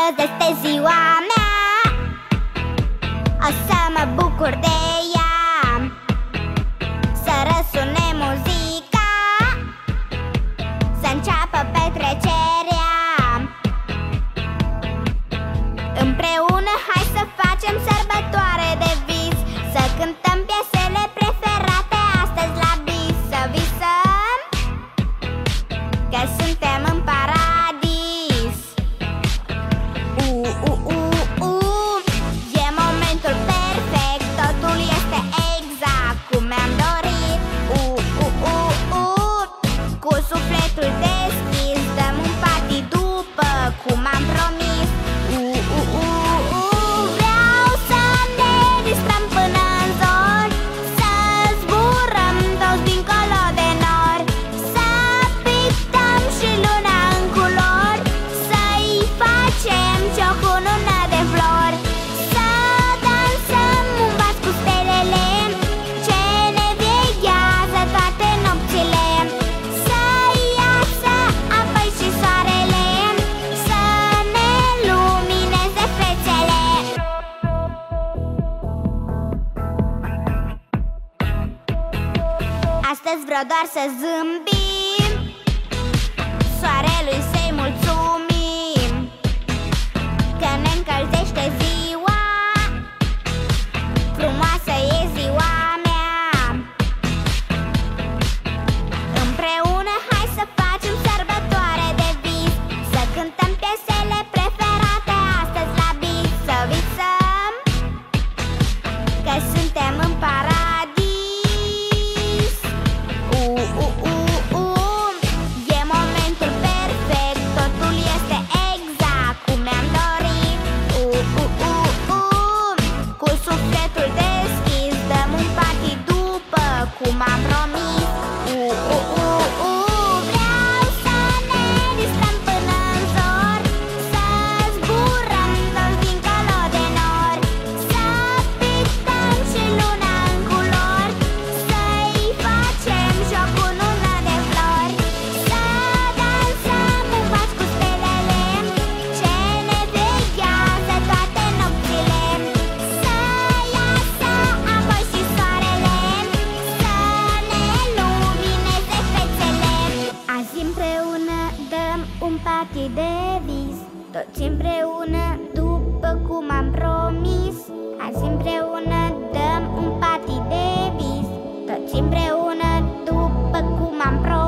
Astăzi este ziua mea, o să mă bucur de ea. Să răsune muzica, să înceapă petrecerea. Împreună hai să facem sărbătoare de vis, să cântăm piesele preferate astăzi la bis. Să visăm că suntem în paradis. E momentul perfect, totul este exact cum mi-am dorit. Cu sufletul deschis dăm un party după cum am promis. Vreau să ne distrăm până în zori, să zburăm toți dincolo de nori, să pictăm și luna în culori, să-i facem joc cu luna de flori, să dansăm un vas cu stelele ce ne veghează toate nopțile, să iasă apoi și soarele, să ne lumineze fețele. Astăzi vreau doar să zâmbim, soarelui să-i mulțumim, că ne încălzește ziua, frumoasă e ziua mea. Împreună hai să facem sărbătoare de vis, să cântăm piesele preferate astăzi la bis. Să visăm că suntem în paradis. E momentul perfect, totul este exact cum mi-am dorit. Cu sufletul deschis dăm un party după cum am promis. Vreau să ne distrăm până în zori, să zburăm toți dincolo de nori, să pictăm și luna în culori, să-i facem joc cu luna de flori, să dansăm un vas cu stelele ce ne veghează toate nopțile, să iasă apoi și soarele, să ne lumineze fețele. Azi împreună dăm un party de vis, toți împreună după cum am promis. Azi împreună dăm un party de vis, toți împreună după cum am promis.